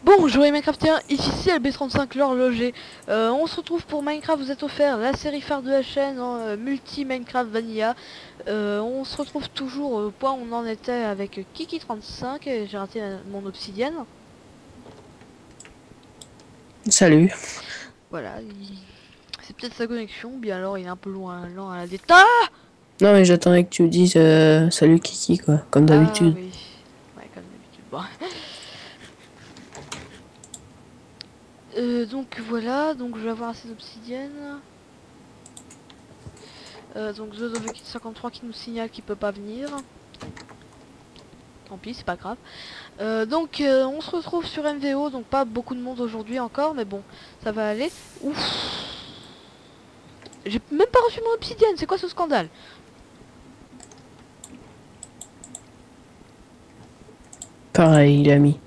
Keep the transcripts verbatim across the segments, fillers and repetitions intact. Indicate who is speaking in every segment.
Speaker 1: Bonjour les Minecraftiens, ici c'est L B trente-cinq l'horloger. Euh, on se retrouve pour Minecraft vous êtes offert, la série phare de la chaîne en euh, multi Minecraft Vanilla. Euh, on se retrouve toujours au point où on en était avec Kiki trente-cinq et j'ai raté euh, mon obsidienne.
Speaker 2: Salut.
Speaker 1: Voilà, il... c'est peut-être sa connexion, ou bien alors il est un peu loin, lent à la déta.
Speaker 2: Non mais j'attendais que tu me dises euh, salut Kiki quoi, comme
Speaker 1: Ah
Speaker 2: d'habitude.
Speaker 1: oui, ouais comme d'habitude. Bon. Euh, donc voilà, donc je vais avoir assez d'obsidienne. Euh, donc The Kid cinquante-trois qui nous signale qu'il peut pas venir. Tant pis, c'est pas grave. Euh, donc euh, on se retrouve sur M V O, donc pas beaucoup de monde aujourd'hui encore, mais bon, ça va aller. Ouf. J'ai même pas reçu mon obsidienne, c'est quoi ce scandale?
Speaker 2: Pareil, il a mis.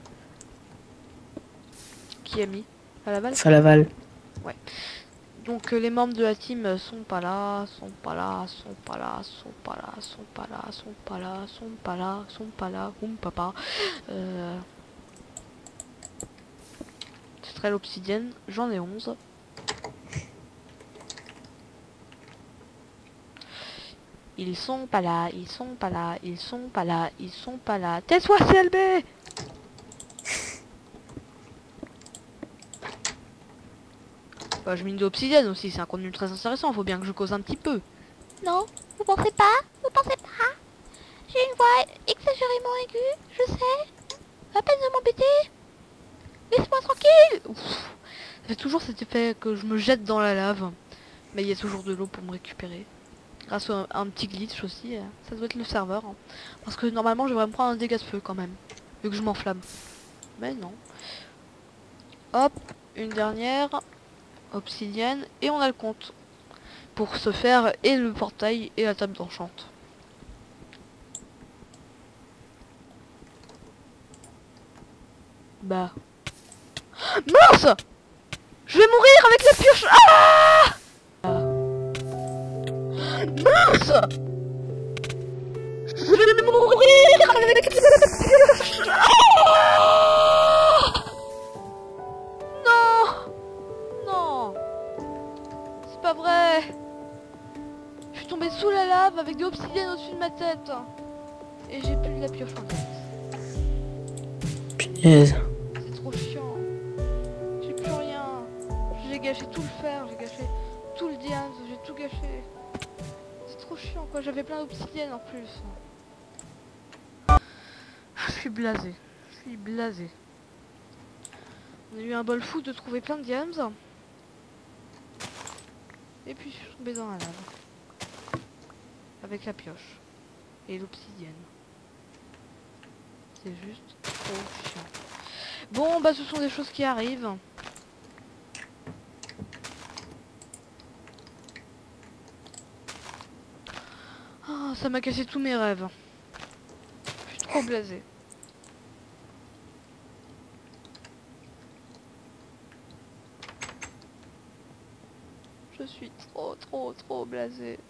Speaker 1: Qui a mis? À la balle?
Speaker 2: Falaval.
Speaker 1: Ouais. Donc euh, les membres de la team euh, sont pas là, sont pas là, sont pas là, sont pas là, sont pas là, sont pas là, sont pas là, sont pas là, oum papa. Euh... C'est très l'obsidienne, j'en ai onze. Ils sont pas là, ils sont pas là, ils sont pas là, ils sont pas là. Tais-toi C L B. Bah, je mine de l'obsidienne aussi, c'est un contenu très intéressant, faut bien que je cause un petit peu.
Speaker 3: Non, vous pensez pas? Vous pensez pas? J'ai une voix exagérément aiguë, je sais. À peine de m'embêter. Laisse-moi tranquille.
Speaker 1: Ouf. Ça fait toujours cet effet que je me jette dans la lave. Mais il y a toujours de l'eau pour me récupérer. Grâce à un, un petit glitch aussi, euh, ça doit être le serveur. Hein. Parce que normalement je devrais me prendre un dégât de feu quand même. Vu que je m'enflamme. Mais non. Hop, une dernière. Obsidienne. Et on a le compte. Pour se faire et le portail et la table d'enchante. Bah. Mince! Je vais mourir avec la pioche. Ah! Mince! Je vais mourir avec la pioche. Ah! Non! Non! C'est pas vrai! Je suis tombée sous la lave avec des obsidiennes au-dessus de ma tête. Et j'ai plus de la pioche en tête.
Speaker 2: Punaise.
Speaker 1: C'est trop chiant. J'ai plus rien. J'ai gâché tout le fer, j'ai gâché tout le diamant, j'ai tout gâché. C'est trop chiant quoi, j'avais plein d'obsidiennes en plus. Je suis blasé. Je suis blasé. On a eu un bol fou de trouver plein de diamants. Et puis je suis tombée dans la lave. Avec la pioche. Et l'obsidienne. C'est juste trop chiant. Bon bah ce sont des choses qui arrivent. Oh, ça m'a cassé tous mes rêves. Je suis trop blasée. Je suis trop trop trop blasée.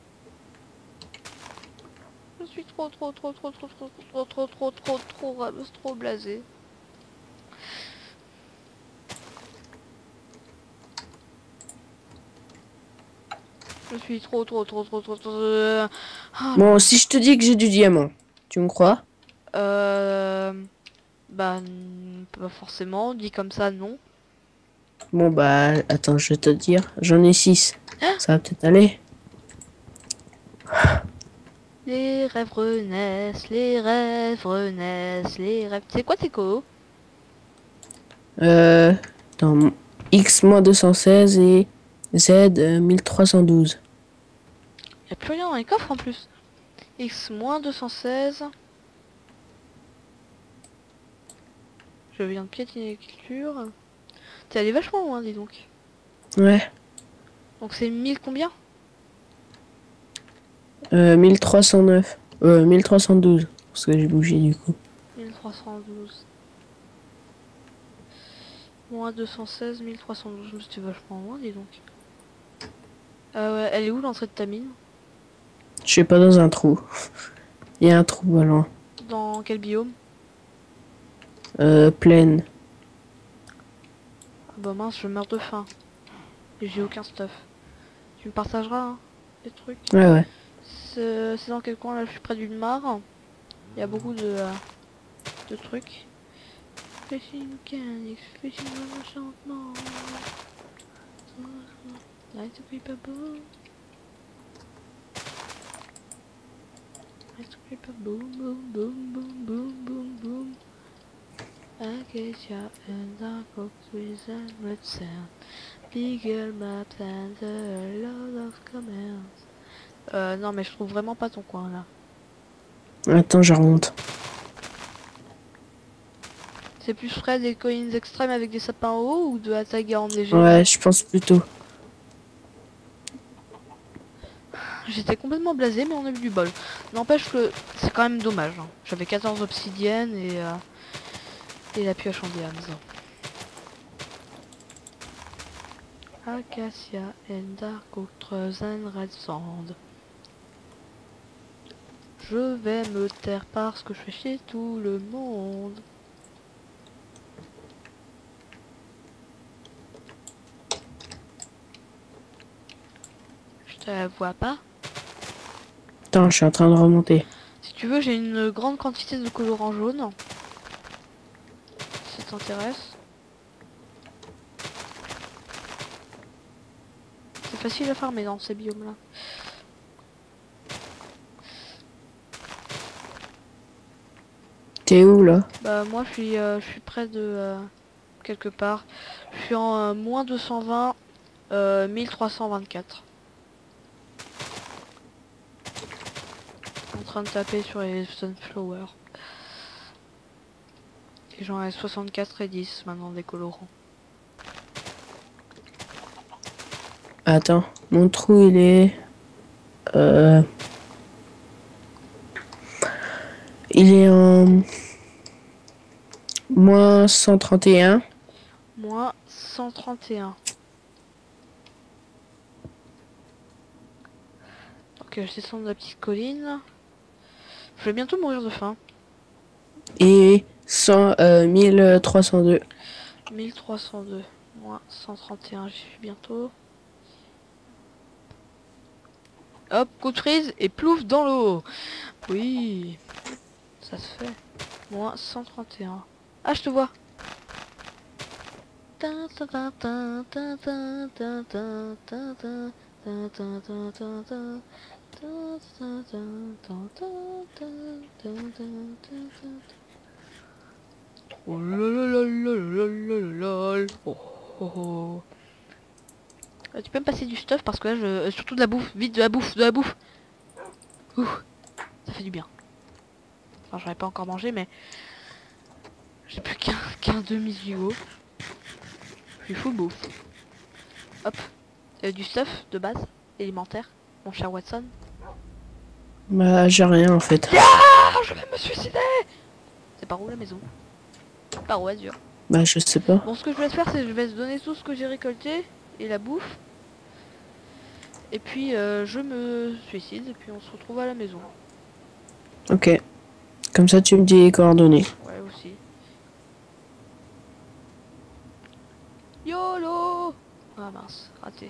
Speaker 1: Je suis trop trop trop trop trop trop trop trop trop trop trop trop blasée. Je suis trop trop trop trop trop trop... Euh... Ah,
Speaker 2: Bon, si je te dis que j'ai du diamant, tu me crois?
Speaker 1: euh... Bah... Pas forcément, dit comme ça, non.
Speaker 2: Bon bah, attends, je vais te dire. J'en ai six. Ça va peut-être aller.
Speaker 1: Les rêves renaissent, les rêves renaissent, les rêves... C'est quoi tes co?
Speaker 2: Euh, dans X deux cent seize et Z euh, mille trois cent douze.
Speaker 1: Y'a plus rien dans les coffres en plus. X deux cent seize. Je viens de piétiner l'écriture. T'es allé vachement loin, dis donc.
Speaker 2: Ouais.
Speaker 1: Donc c'est mille combien?
Speaker 2: Euh, mille trois cent neuf. Euh, mille trois cent douze. Parce que j'ai bougé du coup.
Speaker 1: mille trois cent douze. Moins deux cent seize, mille trois cent douze. C'était vachement loin, dis donc. Euh, ouais, elle est où l'entrée de ta mine?
Speaker 2: Je suis pas dans un trou. Il y a un trou pas loin.
Speaker 1: Dans quel biome?
Speaker 2: Euh, plaine.
Speaker 1: Bah mince, je meurs de faim. Et j'ai aucun stuff. Tu me partageras hein, les trucs.
Speaker 2: Ouais, ouais.
Speaker 1: C'est c'est dans quel coin là? Je suis près d'une mare. Il y a beaucoup de, euh, de trucs. Fishing mechanics, fishing enchantement. Nice to creep a boom. Nice to creep a boom, boom, boom, boom, boom, boom, boom. Acacia and dark oaks with a red sand. Bigger maps and a lot of commands. Euh, non mais je trouve vraiment pas ton coin là.
Speaker 2: Attends, je remonte.
Speaker 1: C'est plus près des collines extrêmes avec des sapins en haut ou de la taiga enneigée?
Speaker 2: Ouais, je pense plutôt.
Speaker 1: J'étais complètement blasé mais on a eu du bol. N'empêche que c'est quand même dommage. Hein. J'avais quatorze obsidiennes et, euh, et la pioche en diams. Acacia and dark oak and red sand. Je vais me taire parce que je fais chier tout le monde. Je te vois pas.
Speaker 2: Attends, je suis en train de remonter.
Speaker 1: Si tu veux, j'ai une grande quantité de colorant jaune. Si ça t'intéresse. C'est facile à farmer dans ces biomes là.
Speaker 2: T'es où là?
Speaker 1: Bah moi je suis, euh, je suis près de euh, quelque part. Je suis en euh, moins deux cent vingt, euh, mille trois cent vingt-quatre. En train de taper sur les sunflowers. Et j'en ai soixante-quatre et dix maintenant des colorants.
Speaker 2: Attends, mon trou il est... Euh... Il est en... moins cent trente et un.
Speaker 1: Moins cent trente et un. Ok, je descends de la petite colline. Je vais bientôt mourir de faim.
Speaker 2: Et cent, euh, mille trois cent deux.
Speaker 1: mille trois cent deux. Moins cent trente et un, j'y suis bientôt. Hop, coup de frise et plouf dans l'eau. Oui, ça se fait. Moins cent trente et un. Ah, je te vois. Oh lololololololol. Oh, oh, oh. Euh, tu peux me passer du stuff parce que là je... euh, surtout de la bouffe, vite de la bouffe, de la bouffe. Ouh, ça fait du bien. Enfin j'aurais pas encore mangé mais j'ai plus qu'un qu'un demi-gigot. Je suis full bouffe. Hop, euh, du stuff de base, élémentaire, mon cher Watson.
Speaker 2: Bah j'ai rien en fait.
Speaker 1: Ah, je vais me suicider. C'est par où la maison? Par où Azur?
Speaker 2: Bah je sais pas.
Speaker 1: Bon, ce que je vais faire c'est que je vais se donner tout ce que j'ai récolté et la bouffe. Et puis euh, je me suicide et puis on se retrouve à la maison.
Speaker 2: Ok. Comme ça tu me dis les coordonnées.
Speaker 1: Ouais aussi. YOLO. Ah mince, raté.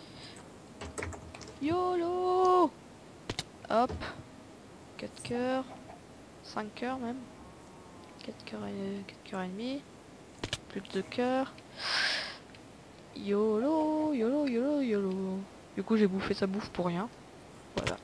Speaker 1: YOLO. Hop. quatre cœurs. cinq cœurs même. quatre cœurs et quatre cœurs et demi. Plus de deux cœurs. YOLO, YOLO, YOLO, YOLO. Du coup j'ai bouffé sa bouffe pour rien. Voilà.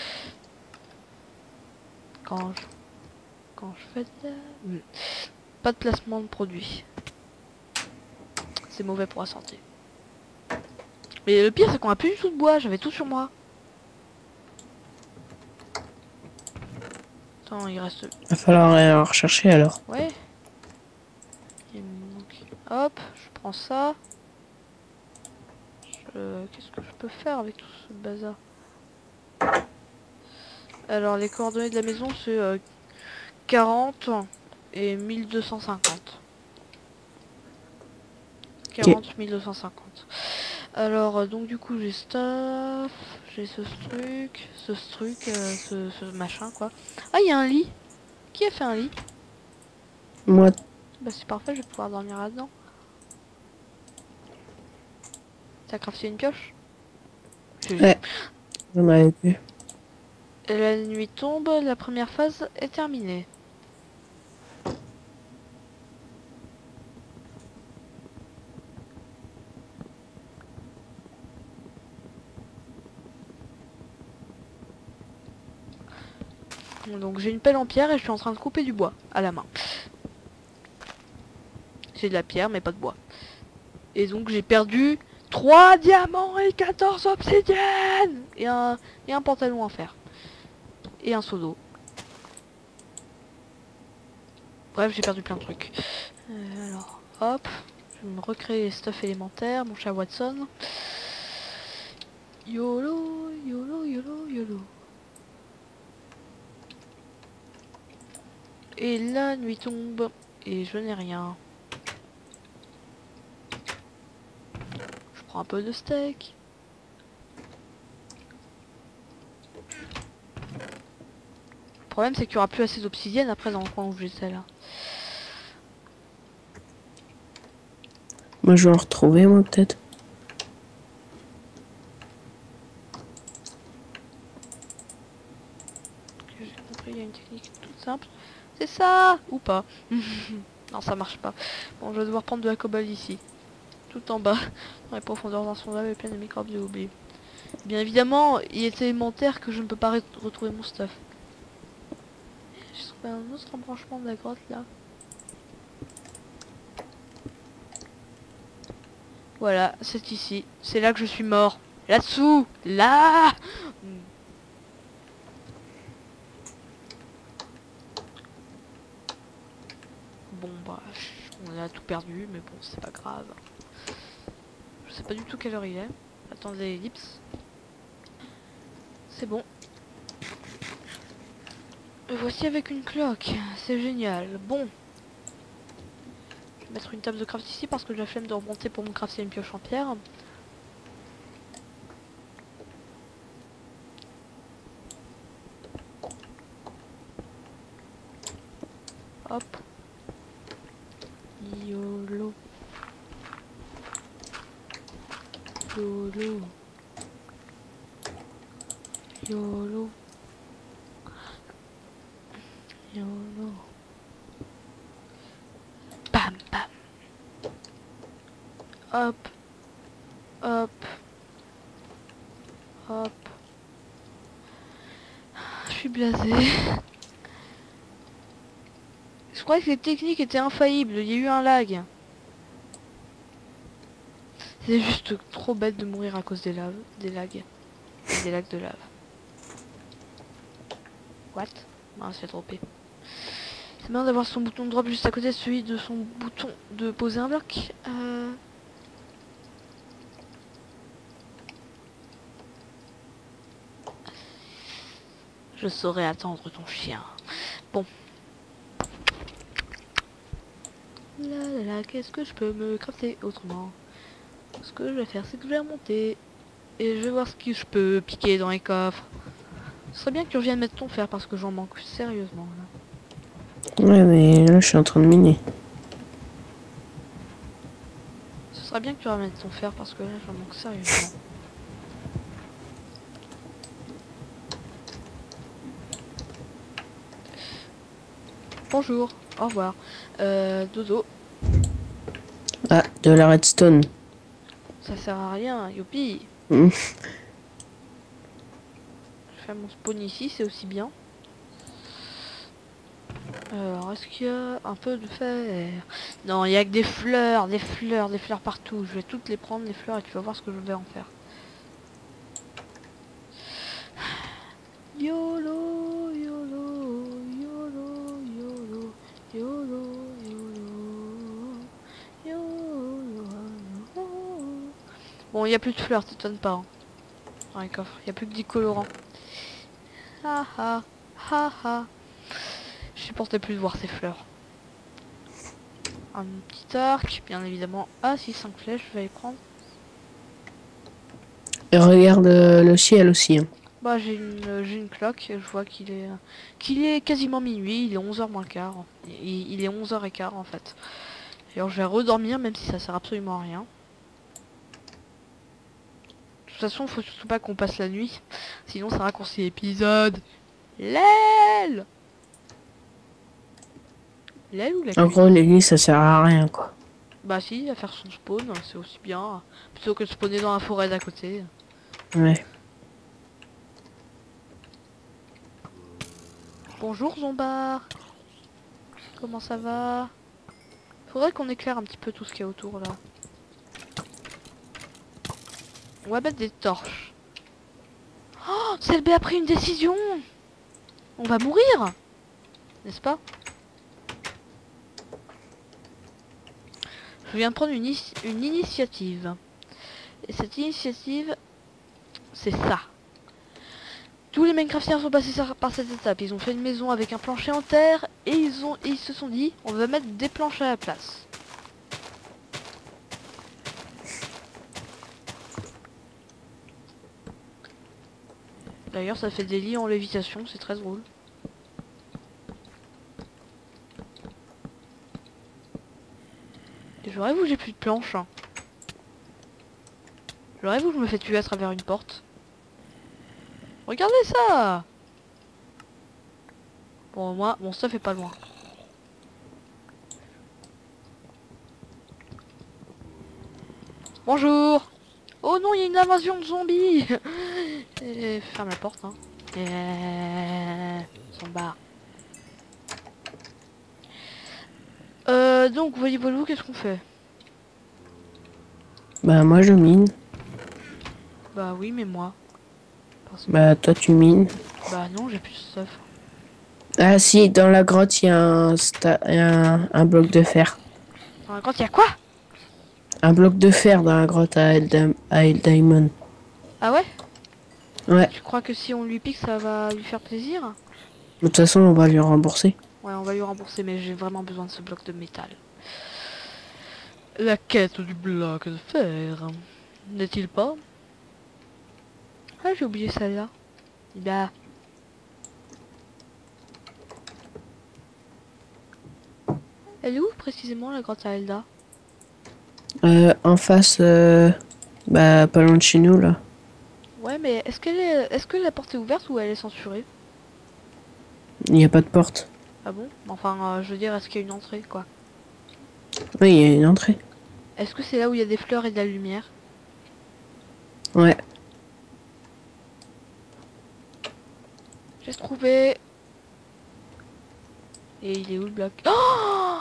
Speaker 1: Quand je... Quand je fais de la... Pas de placement de produit. C'est mauvais pour la santé. Mais le pire c'est qu'on a plus du tout de bois, j'avais tout sur moi. Attends, il reste...
Speaker 2: Va falloir aller en rechercher alors.
Speaker 1: Ouais. Il me manque... Hop, je prends ça. Je... Qu'est-ce que je peux faire avec tout ce bazar? Alors les coordonnées de la maison c'est euh, quarante et mille deux cent cinquante. quarante mille deux cent cinquante. Alors euh, donc du coup j'ai stuff, j'ai ce truc, ce truc, euh, ce, ce machin quoi. Ah il y a un lit. Qui a fait un lit?
Speaker 2: Moi,
Speaker 1: Bah c'est parfait, je vais pouvoir dormir là-dedans. T'as crafté une pioche? J'ai-
Speaker 2: Ouais. J'en avais plus.
Speaker 1: Et la nuit tombe, la première phase est terminée. Donc j'ai une pelle en pierre et je suis en train de couper du bois à la main. J'ai de la pierre mais pas de bois. Et donc j'ai perdu trois diamants et quatorze obsidiennes et un, et un pantalon en fer. Et un seau d'eau. Bref, j'ai perdu plein de trucs. Euh, alors, hop. Je vais me recréer les stuff élémentaires, mon chat Watson. YOLO, YOLO, YOLO, YOLO. Et la nuit tombe. Et je n'ai rien. Je prends un peu de steak. Le problème c'est qu'il n'y aura plus assez d'obsidienne après dans le coin où j'étais là.
Speaker 2: Moi, je vais en retrouver, moi, peut-être.
Speaker 1: Ok, j'ai compris, il y a une technique toute simple. C'est ça! Ou pas. Non, ça marche pas. Bon, je vais devoir prendre de la cobalt ici. Tout en bas, dans les profondeurs insondables et pleines de microbes de oubli. Bien évidemment, il est élémentaire que je ne peux pas re retrouver mon stuff. J'ai trouvé un autre embranchement de la grotte là. Voilà, c'est ici. C'est là que je suis mort. Là-dessous! Là! Bon bah, on a tout perdu, mais bon, c'est pas grave. Je sais pas du tout quelle heure il est. Attendez l'ellipse. C'est bon. Me voici avec une cloque. C'est génial. Bon. Je vais mettre une table de craft ici parce que j'ai la flemme de remonter pour me crafter une pioche en pierre. Hop. YOLO. YOLO. YOLO. YOLO. Bam bam. Hop. Hop. Hop. Je suis blasé. Je croyais que les techniques étaient infaillibles, il y a eu un lag. C'est juste trop bête de mourir à cause des laves, des lags. Des lags de lave. What? Non, c'est droppé. C'est bien d'avoir son bouton de drop juste à côté de celui de son bouton de poser un bloc. Euh... Je saurais attendre ton chien. Bon. Là là là, qu'est-ce que je peux me crafter autrement? Ce que je vais faire, c'est que je vais remonter. Et je vais voir ce que je peux piquer dans les coffres. Ce serait bien que tu reviennes mettre ton fer parce que j'en manque sérieusement là.
Speaker 2: Ouais, mais là, je suis en train de miner.
Speaker 1: Ce serait bien que tu remettes ton fer parce que là j'en manque sérieusement. Bonjour, au revoir. Euh, dodo,
Speaker 2: Ah, de la redstone.
Speaker 1: ça sert à rien, youpi.
Speaker 2: Mm.
Speaker 1: Je fais mon spawn ici, c'est aussi bien. Alors, est-ce qu'il y a un peu de fer? Non, il y a que des fleurs, des fleurs, des fleurs partout. Je vais toutes les prendre, les fleurs, et tu vas voir ce que je vais en faire. YOLO, YOLO, YOLO, YOLO, YOLO, YOLO, YOLO. Bon, il n'y a plus de fleurs, t'étonnes pas. Hein. Dans les coffres, il n'y a plus que dix colorants. Ha ha, ha ha. Je supportais plus de voir ces fleurs. Un petit arc, bien évidemment. Ah si, cinq flèches, je vais les prendre.
Speaker 2: Et regarde euh, le ciel aussi. Hein.
Speaker 1: Bah j'ai une, j'ai une cloque, je vois qu'il est qu'il est quasiment minuit, il est onze heures moins le quart. Il, il est onze heures quinze en fait. Alors je vais redormir même si ça sert absolument à rien. façon, faut surtout pas qu'on passe la nuit. Sinon, ça raccourcit l'épisode. L'aile L'aile ou la
Speaker 2: En
Speaker 1: cuisse?
Speaker 2: gros, l'église, ça sert à rien, quoi.
Speaker 1: Bah si, à faire son spawn, c'est aussi bien. Plutôt que de spawner dans la forêt d'à côté.
Speaker 2: Ouais.
Speaker 1: Bonjour Zombar. Comment ça va? Faudrait qu'on éclaire un petit peu tout ce qu'il y a autour là. On va mettre des torches. Oh, C L B a pris une décision. On va mourir, n'est-ce pas? Je viens de prendre une, une initiative. Et cette initiative, c'est ça. Tous les Minecraftiens sont passés par cette étape. Ils ont fait une maison avec un plancher en terre et ils ont et ils se sont dit on va mettre des planches à la place. D'ailleurs ça fait des lits en lévitation, c'est très drôle. Et je rêve où j'ai plus de planches. Hein. Je rêve où je me fais tuer à travers une porte. Regardez ça! Bon, moi, mon stuff est pas loin. Bonjour! Oh non, il y a une invasion de zombies! Et ferme la porte, hein. Et... s'en barre. Euh, donc, voyez-vous, qu'est-ce qu'on fait?
Speaker 2: Bah, moi, je mine.
Speaker 1: Bah oui, mais moi. Parce que...
Speaker 2: Bah, toi, tu mines.
Speaker 1: Bah non, j'ai plus de stuff.
Speaker 2: Ah, si, dans la grotte, il y a un, sta y a un, un bloc de fer.
Speaker 1: Dans la grotte, il y a quoi?
Speaker 2: Un bloc de fer dans la grotte à El, à El Diamond.
Speaker 1: Ah ouais?
Speaker 2: Ouais.
Speaker 1: Tu crois que si on lui pique, ça va lui faire plaisir?
Speaker 2: De toute façon, on va lui rembourser.
Speaker 1: Ouais, on va lui rembourser, mais j'ai vraiment besoin de ce bloc de métal. La quête du bloc de fer. N'est-il pas? Ah, j'ai oublié celle-là. Bah. Elle est où précisément la grotte à Elda?
Speaker 2: Euh, en face, euh, bah, pas loin de chez nous, là.
Speaker 1: Ouais, mais est-ce qu'elle est, est-ce que la porte est ouverte ou elle est censurée?
Speaker 2: Il n'y a pas de porte.
Speaker 1: Ah bon? Enfin, euh, je veux dire, est-ce qu'il y a une entrée, quoi?
Speaker 2: Oui, il y a une entrée.
Speaker 1: Est-ce que c'est là où il y a des fleurs et de la lumière?
Speaker 2: Ouais.
Speaker 1: J'ai trouvé. Et il est où le bloc? Oh!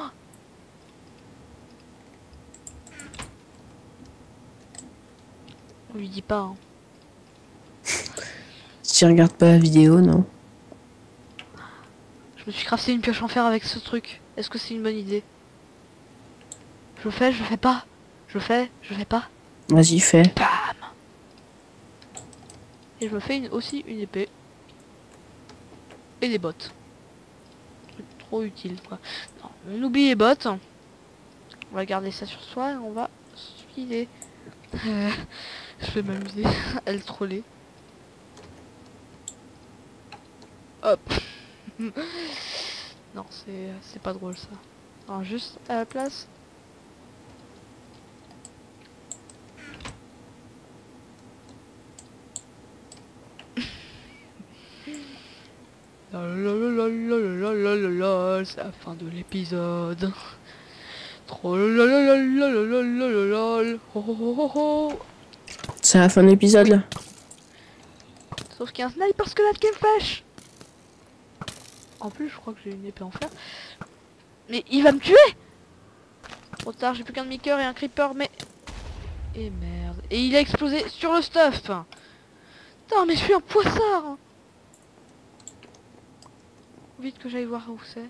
Speaker 1: On lui dit pas, hein.
Speaker 2: Si tu regardes pas la vidéo, non.
Speaker 1: Je me suis crafté une pioche en fer avec ce truc. Est-ce que c'est une bonne idée? Je le fais, je le fais pas. Je le fais, je le fais pas.
Speaker 2: Vas-y, fais.
Speaker 1: Bam! Et je me fais une, aussi une épée. Et des bottes. Truc trop utile, quoi. Non, on oublie les bottes. On va garder ça sur soi et on va se filer. Euh, je vais m'amuser à le troller. Hop. Non, c'est c'est pas drôle ça. Non, juste à la place. C'est la fin de l'épisode. Trop.
Speaker 2: C'est la fin de l'épisode, là.
Speaker 1: Sauf qu'il y a un sniper squelette qui me flash. En plus, je crois que j'ai une épée en fer. Mais il va me tuer. Trop tard, j'ai plus qu'un demi-cœur et un creeper, mais... Et merde. Et il a explosé sur le stuff. Putain, mais je suis un poissard. Vite que j'aille voir où c'est.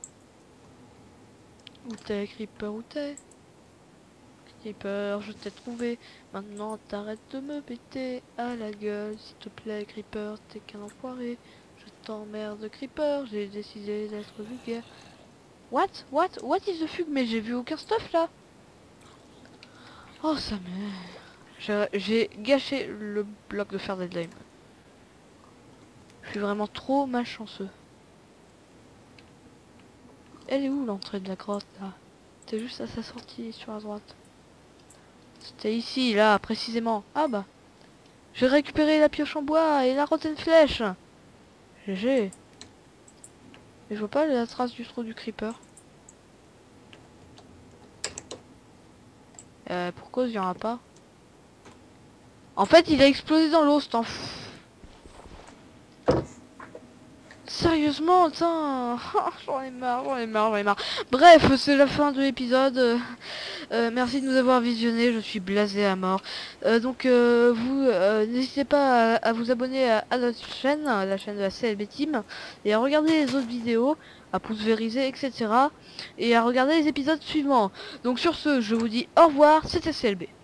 Speaker 1: Où t'es, creeper, où t'es? Creeper, je t'ai trouvé. Maintenant, t'arrêtes de me péter à la gueule. S'il te plaît, creeper, t'es qu'un enfoiré. Je t'emmerde, creeper. J'ai décidé d'être vulgaire. What? What? What is the fugue? Mais j'ai vu aucun stuff là. Oh, ça me... J'ai gâché le bloc de fer deadline. Je suis vraiment trop malchanceux. Elle est où l'entrée de la grotte là? C'était juste à sa sortie sur la droite. C'était ici, là, précisément. Ah bah. J'ai récupéré la pioche en bois et la rotten flèche. G G. Mais je vois pas la trace du trou du creeper. Euh, pourquoi il y en a pas? En fait, il a explosé dans l'eau, cet enf... Sérieusement, tiens. J'en ai marre, j'en ai marre, j'en ai marre. Bref, c'est la fin de l'épisode. Euh, euh, merci de nous avoir visionnés, je suis blasé à mort. Euh, donc, euh, vous, euh, n'hésitez pas à, à vous abonner à, à notre chaîne, à la chaîne de la C L B Team, et à regarder les autres vidéos, à pouce vériser, et cetera. Et à regarder les épisodes suivants. Donc sur ce, je vous dis au revoir, c'était C L B.